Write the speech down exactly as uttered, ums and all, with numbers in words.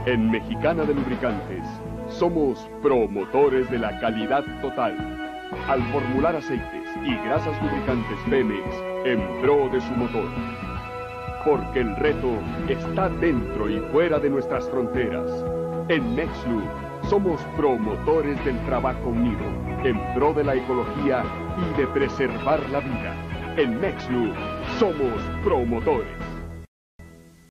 En Mexicana de Lubricantes, somos promotores de la calidad total. Al formular aceites y grasas lubricantes Pemex en pro de su motor. Porque el reto está dentro y fuera de nuestras fronteras. En Mexlub, somos promotores del trabajo unido, en pro de la ecología y de preservar la vida. En Mexlub, somos promotores.